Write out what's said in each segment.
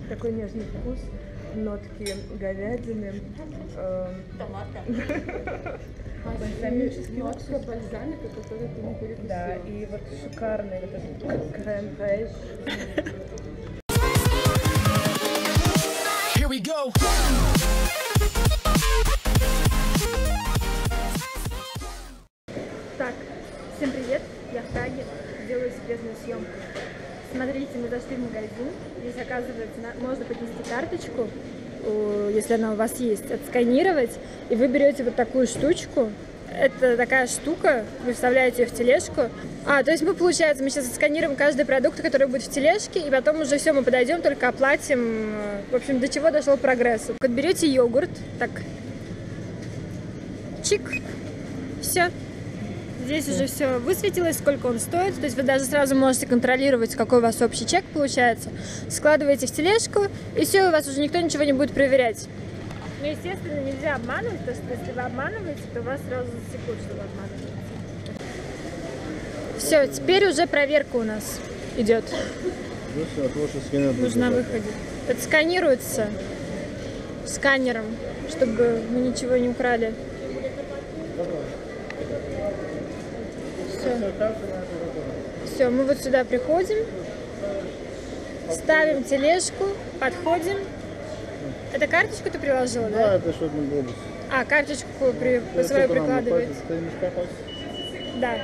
Такой нежный вкус, нотки говядины, Томата. Нотка бальзамика, который ты не перекусила. Да, и вот шикарный вот этот крем-фреш. Here we go. Так, всем привет, я в Праге, делаю секретную съемку. Смотрите, мы зашли в магазин, здесь, оказывается, можно поднести карточку, если она у вас есть, отсканировать, и вы берете вот такую штучку. Это такая штука, вы вставляете ее в тележку. То есть получается, мы сейчас отсканируем каждый продукт, который будет в тележке, и потом уже все, мы подойдем, только оплатим. В общем, до чего дошел прогресс. Вот берете йогурт, так, чик, все. Здесь уже все высветилось, сколько он стоит. То есть вы даже сразу можете контролировать, какой у вас общий чек получается. Складываете в тележку, и все, у вас уже никто ничего не будет проверять. Но, естественно, нельзя обманывать, потому что если вы обманываете, то вас сразу засекут, что вы обманываете. Все, теперь уже проверка у нас идет. Нужно выходить. Это сканируется сканером, чтобы мы ничего не украли. Все, мы вот сюда приходим, ставим тележку, подходим. Это карточку ты приложила, да? Да, это что-то глобус. Карточку свою прикладываете. Да.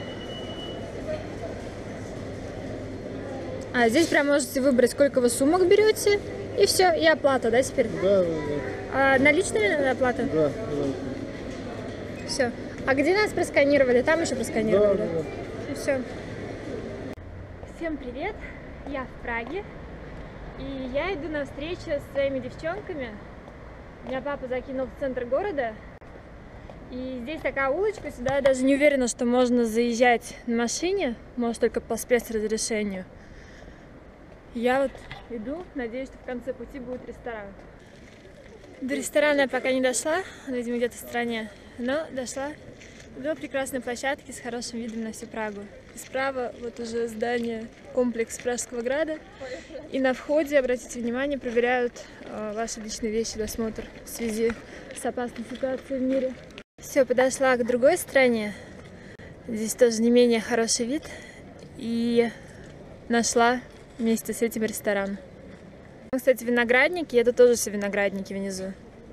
Здесь прям можете выбрать, сколько вы сумок берете, и все, и оплата, да, теперь? Да. Наличная оплата? Да. Все. А где нас просканировали? Там еще просканировали? Да. Все. Всем привет! Я в Праге. И я иду на встречу со своими девчонками. Меня папа закинул в центр города. И здесь такая улочка, сюда я даже не уверена, что можно заезжать на машине. Может, только по спецразрешению. Я вот иду, надеюсь, что в конце пути будет ресторан. До ресторана я пока не дошла, он, видимо, где-то в стране. Но дошла до прекрасной площадки с хорошим видом на всю Прагу. И справа вот уже здание, комплекс Пражского града. И на входе, обратите внимание, проверяют ваши личные вещи, досмотр в связи с опасной ситуацией в мире. Все, подошла к другой стороне. Здесь тоже не менее хороший вид. И нашла вместе с этим ресторан. Кстати, виноградники, это тоже все виноградники внизу.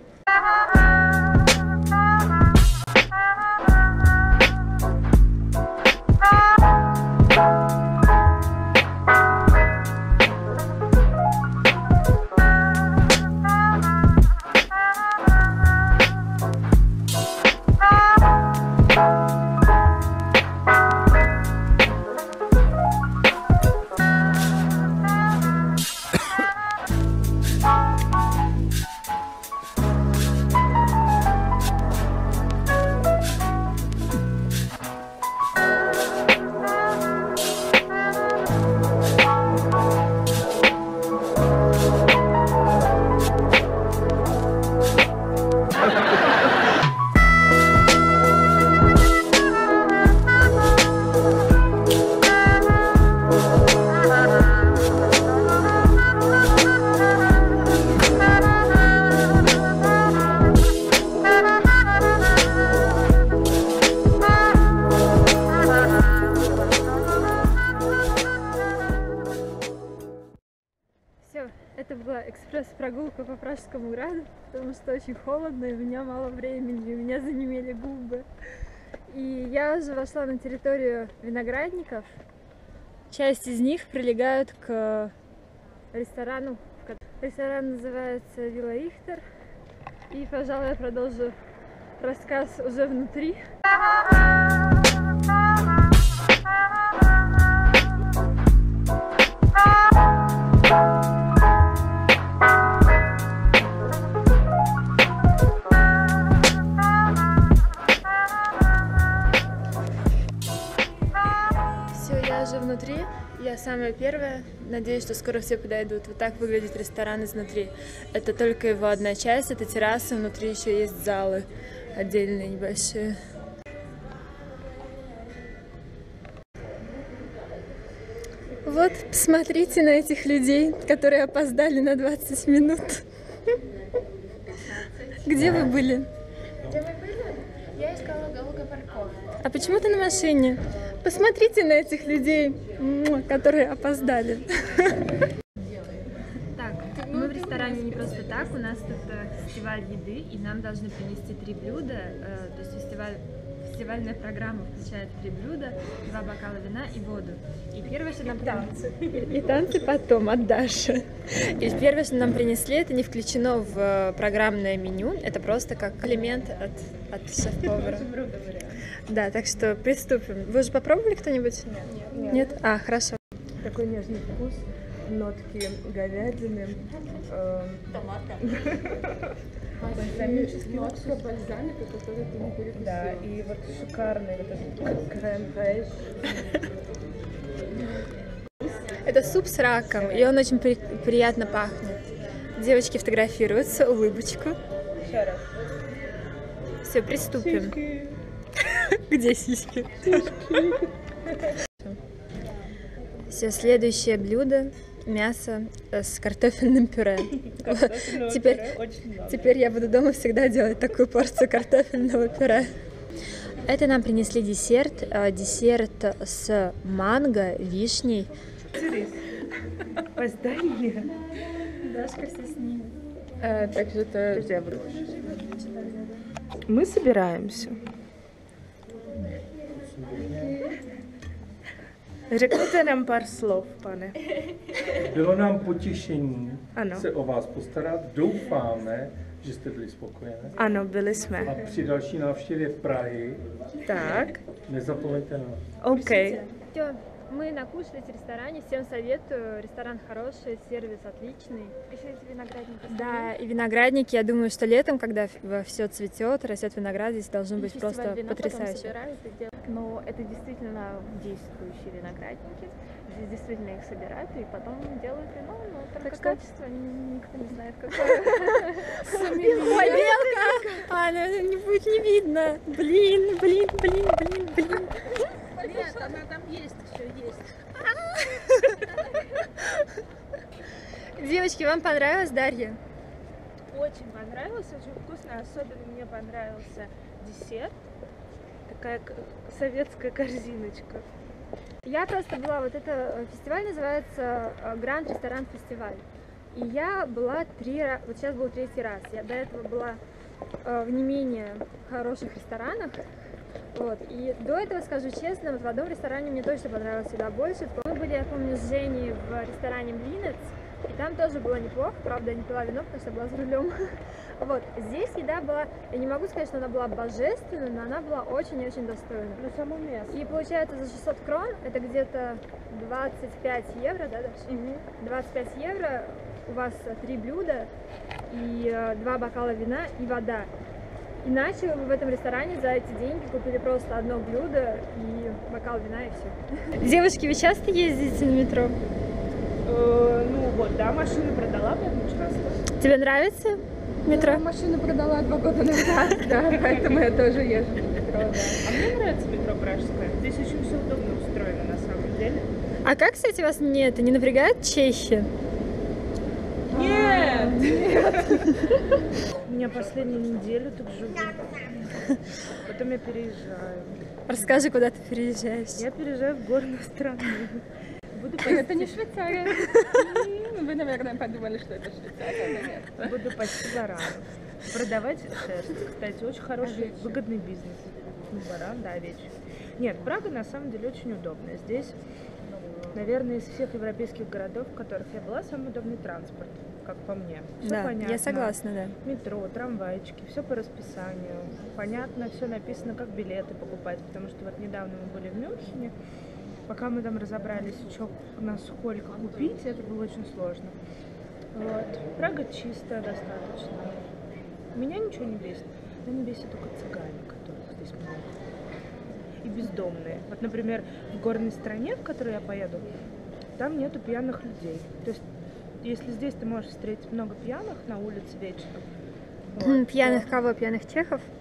Это была экспресс-прогулка по Пражскому граду, потому что очень холодно, и у меня мало времени, у меня занемели губы. И я уже вошла на территорию виноградников. Часть из них прилегают к ресторану. Ресторан называется Вилла Рихтер. И, пожалуй, я продолжу рассказ уже внутри. Внутри я самая первая. Надеюсь, что скоро все подойдут. Вот так выглядит ресторан изнутри. Это только его одна часть, это терраса. Внутри еще есть залы отдельные, небольшие. Вот, посмотрите на этих людей, которые опоздали на 20 минут. Где вы были? Где мы были? Я искала парковку. А почему ты на машине? Посмотрите на этих людей, которые опоздали. Так, мы в ресторане не просто так, у нас тут фестиваль еды, и нам должны принести 3 блюда, то есть фестивальная программа включает 3 блюда, 2 бокала вина и воду. И первое, что нам танцы. И танцы потом от Даши. И первое, что нам принесли, это не включено в программное меню, это просто как элемент от шеф-повара. Да, так что приступим. Вы уже попробовали кто-нибудь? Нет. Нет? А, хорошо. Такой нежный вкус, нотки говядины, Бальзамический нотка бальзамика, который ты не перекусила. да, и вот шикарный вот этот крем-фреш. Это суп с раком, и он очень приятно пахнет. Девочки фотографируются, улыбочку. Еще раз. Все, приступим. Сиськи. Где сиськи? Все, следующее блюдо — мясо с картофельным пюре. Теперь я буду дома всегда делать такую порцию картофельного пюре. Это нам принесли десерт. Десерт с манго, вишней. Поздай мне. Дашка все снимет. Также это... Мы собираемся. Řekněte nám pár slov, pane. Bylo nám potěšení Ano. se o vás postarat. Doufáme, že jste byli spokojené. Ano, byli jsme. A při další návštěvě Prahy Так, nezapomeňte na nás. окей. Все, мы накушались в ресторане, всем советую. Ресторан хороший, сервис отличный. Еще эти виноградники. Да, и виноградники. Я думаю, что летом, когда все цветет, растет виноград, здесь должно быть просто потрясающе. Но это действительно действующие виноградники. Здесь действительно их собирают и потом делают вино. Но только качество никто не знает, какое. Ой, белка! А, ну, не будет не видно. Блин. Нет, она там есть, еще есть. Девочки, вам понравилось, Дарья? Очень понравилось, очень вкусно. Особенно мне понравился десерт. Такая советская корзиночка. Я просто была, вот это фестиваль называется Гранд Ресторан Фестиваль. И я была 3 раза, вот сейчас был 3-й раз. Я до этого была в не менее хороших ресторанах. Вот. И до этого, скажу честно, вот в одном ресторане мне точно понравилось сюда больше. Мы были, я помню, с Женей в ресторане Блинец, и там тоже было неплохо, правда, я не пила вино, потому что была за рулем. Вот. Здесь еда была, я не могу сказать, что она была божественной, но она была очень-очень достойна. Ну, само место. И получается за 600 крон, это где-то 25 евро, да, Даша? 25 евро, у вас 3 блюда, и 2 бокала вина, и вода. Иначе вы в этом ресторане за эти деньги купили просто одно блюдо и бокал вина, и все. Девушки, вы часто ездите на метро? Ну вот, да, машину продала прямо часто. Тебе нравится метро? Я машину продала 2 года назад, да, поэтому я тоже езжу в метро, да. А мне нравится метро Пражское. Здесь очень все удобно устроено на самом деле. А как, кстати, вас не напрягает Чехия? Нет! Я последнюю неделю тут живу. Потом я переезжаю. Расскажи, куда ты переезжаешь. Я переезжаю в горную страну. Буду Это не Швейцария. Вы, наверное, подумали, что это Швейцария, но нет. Буду пасти баранов. Продавать шерсть. Кстати, очень хороший, выгодный бизнес. Ну, баран, да, овечий. Нет, Прага на самом деле очень удобная. Здесь, наверное, из всех европейских городов, в которых я была, самый удобный транспорт, как по мне. Всё Да, понятно. я согласна, да. Метро, трамвайчики, все по расписанию. Понятно, все написано, как билеты покупать. Потому что вот недавно мы были в Мюнхене. Пока мы там разобрались, что насколько купить, это было очень сложно. Вот. Прага чистая достаточно. Меня ничего не бесит. Меня бесит только цыгане, которых здесь много. И бездомные. Вот, например, в горной стране, в которую я поеду, там нету пьяных людей. То есть, если здесь ты можешь встретить много пьяных на улице вечером. вот, Пьяных кого? Пьяных чехов?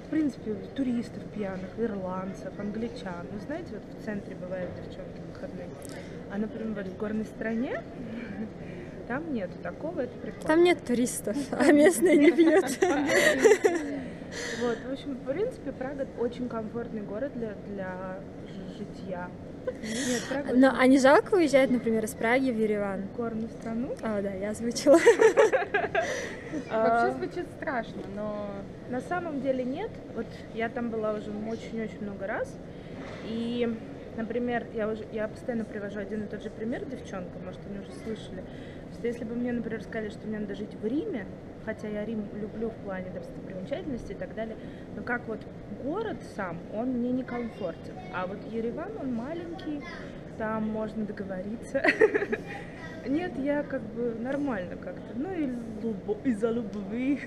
в принципе, туристов пьяных, ирландцев, англичан. Вы знаете, вот в центре бывают девчонки выходные. А, например, вот в горной стране там нету такого, это прикольно. Там нет туристов, а местные не пьют. Вот, в общем, в принципе, Прага очень комфортный город для житья. Нет, Прага Но а не жалко уезжать, например, из Праги в Ереван? очень горную страну. О, да, я озвучила. Вообще звучит страшно, но... На самом деле нет. Вот я там была уже очень-очень много раз. И, например, я постоянно привожу один и тот же пример девчонкам, может, они уже слышали. Что если бы мне, например, сказали, что мне надо жить в Риме, хотя я Рим люблю в плане достопримечательностей и так далее, но как вот город сам, он мне не комфортен. А вот Ереван, он маленький, там можно договориться. Нет, я как бы нормально как-то. Ну и из-за любви.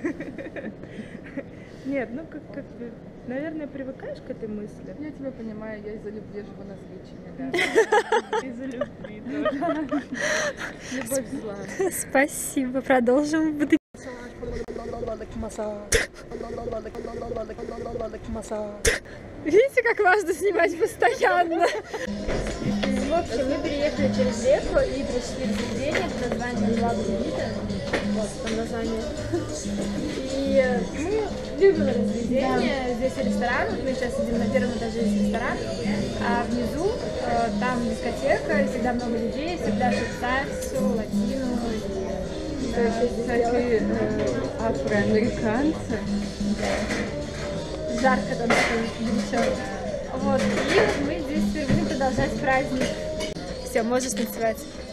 Нет, ну как бы, наверное, привыкаешь к этой мысли. Я тебя понимаю, я из-за любви живу на Свечине, да. Из-за любви тоже. Любовь зла. Спасибо, продолжим. Видите, как важно снимать постоянно? В общем, мы переехали через реку и пришли в заведение под названием «Два Гулита». Вот там название. И мы любим это заведение. Здесь ресторан. Вот мы сейчас сидим на первом этаже, есть ресторан. А внизу там дискотека, всегда много людей, всегда швейцарцу, латину. Кстати, афроамериканцы. Жарко там горячо. Вот, и мы здесь впервые продолжать праздник. Все, можешь танцевать.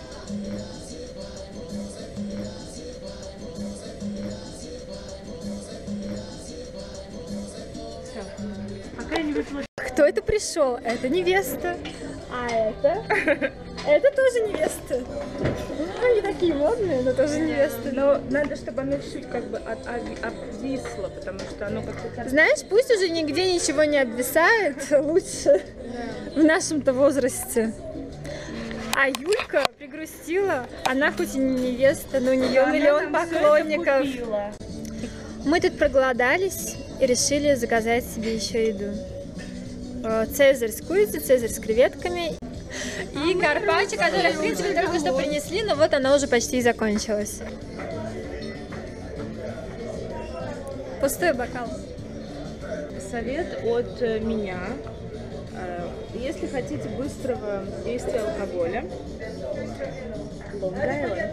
Кто это пришел? Это невеста. А это тоже невеста. Они такие модные, но тоже невесты. Но надо, чтобы оно чуть-чуть как бы обвисло, потому что оно как-то... Знаешь, пусть уже нигде ничего не обвисает, лучше в нашем-то возрасте. А Юлька пригрустила, она хоть и не невеста, но у нее миллион поклонников. Мы тут проголодались и решили заказать себе еще еду. Цезарь с курицей, цезарь с креветками и карпаччо, которое, в принципе, только что принесли, но вот оно уже почти закончилось. Пустой бокал. Совет от меня. Если хотите быстрого действия алкоголя, Long Island.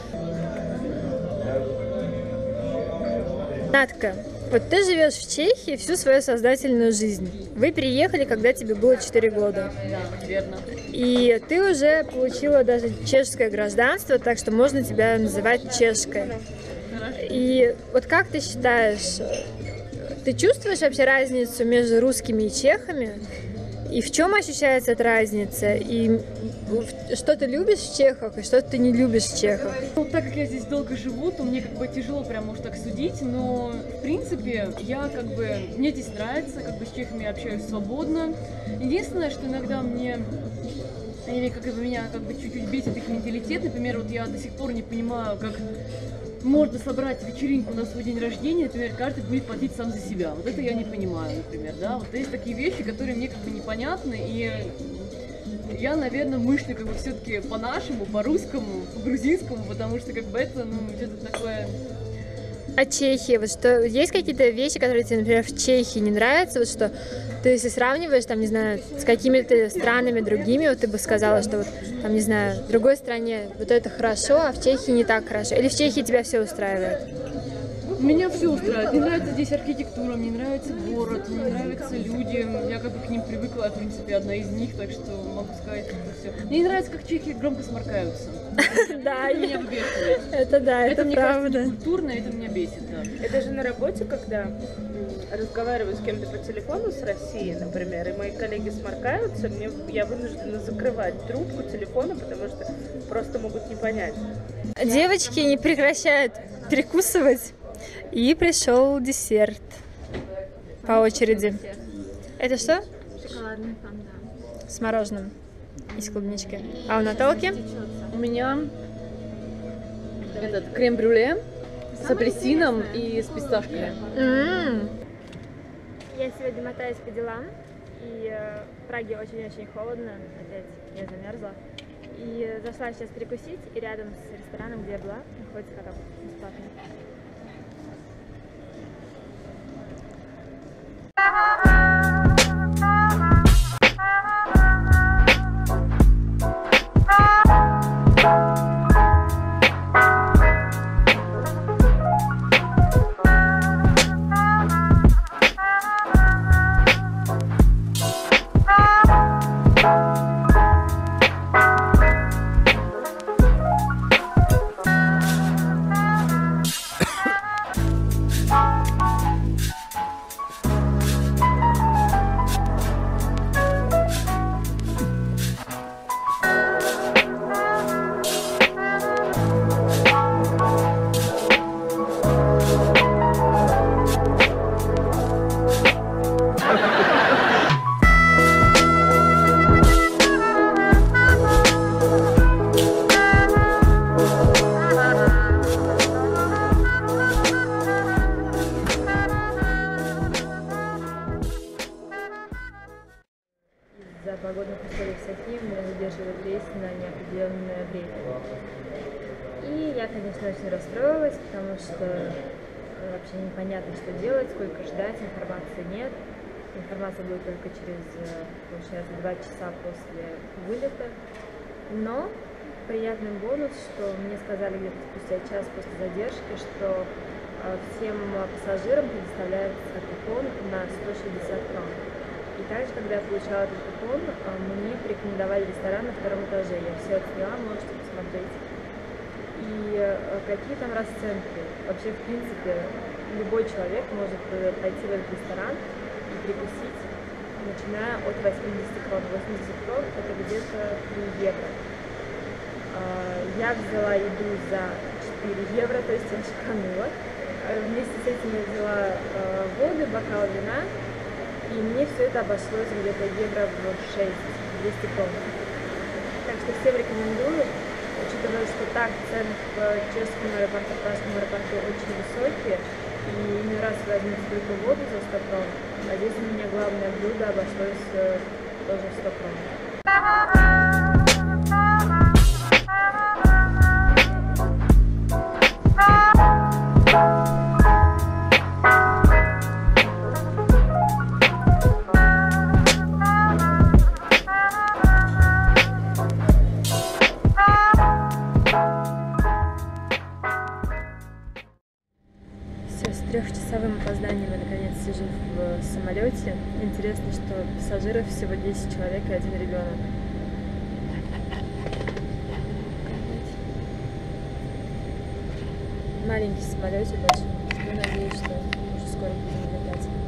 Натка, вот ты живешь в Чехии всю свою сознательную жизнь. Вы переехали, когда тебе было 4 года. Да, верно. И ты уже получила даже чешское гражданство, так что можно тебя называть чешкой. И вот как ты считаешь, ты чувствуешь вообще разницу между русскими и чехами? И в чем ощущается эта разница? И что ты любишь в чехах, и что ты не любишь в чехах? Ну, так как я здесь долго живу, то мне как бы тяжело прям уж так судить, но в принципе я как бы, мне здесь нравится, как бы с чехами я общаюсь свободно. Единственное, что иногда мне, или как бы меня как бы чуть-чуть бесит их менталитет, например, вот я до сих пор не понимаю, как можно собрать вечеринку на свой день рождения, например, каждый будет платить сам за себя. Вот это я не понимаю, например, да. Вот есть такие вещи, которые мне как бы непонятны, и я, наверное, мыслю как бы все-таки по-нашему, по-русскому, по-грузинскому, потому что как бы это, ну, что-то такое... А Чехия, вот что, есть какие-то вещи, которые тебе, например, в Чехии не нравятся, вот что ты, если сравниваешь, там, не знаю, с какими-то странами другими, вот ты бы сказала, что вот, там, не знаю, в другой стране вот это хорошо, а в Чехии не так хорошо, или в Чехии тебя все устраивает? Меня все устраивает. Мне нравится здесь архитектура, мне нравится город, мне нравятся люди. Я как бы к ним привыкла, в принципе, одна из них, так что могу сказать, что все. Мне не нравится, как чехи громко сморкаются. Да, Это меня выбешивает. это да, это мне правда. кажется, некультурно, это меня бесит, да. Это же на работе, когда разговариваю с кем-то по телефону с России, например, и мои коллеги сморкаются, я вынуждена закрывать трубку телефона, потому что просто могут не понять. Девочки не прекращают перекусывать, и пришел десерт по очереди. Это что? Шоколадный фондан. С мороженым и с клубничкой. А у Наталки? У меня этот крем-брюле с апельсином и с писташками. Я сегодня мотаюсь по делам, и в Праге очень-очень холодно, опять я замерзла. И зашла сейчас перекусить, и рядом с рестораном, где я была, находится каток бесплатный. Из-за погодных условий в Софии меня задерживает рейс на неопределенное время. И я, конечно, очень расстроилась, потому что вообще непонятно, что делать, сколько ждать, информации нет. Информация будет только через, получается, 2 часа после вылета. Но приятный бонус, что мне сказали где-то спустя час после задержки, что всем пассажирам предоставляется купон на 160 крон. И также, когда я получала этот купон, мне порекомендовали ресторан на 2-м этаже. Я все отсняла, можете посмотреть. И какие там расценки. Вообще, в принципе, любой человек может пойти в этот ресторан и перекусить, начиная от 80 крон. 80 крон это где-то 3 евро. Я взяла еду за 4 евро, то есть я шиканула. Вместе с этим я взяла воду, бокал вина. И мне все это обошлось где-то евро в 6, 200 крон. Так что всем рекомендую, учитывая, что так цены в чешском аэропорту, в пражском аэропорту очень высокие, и не раз возьмите только воду за 100 крон, а здесь у меня главное блюдо обошлось тоже в 100 крон. С 3-часовым опозданием я наконец сижу в самолете. Интересно, что пассажиров всего 10 человек и 1 ребенок. Маленький самолетик очень. Я надеюсь, что уже скоро будем летать.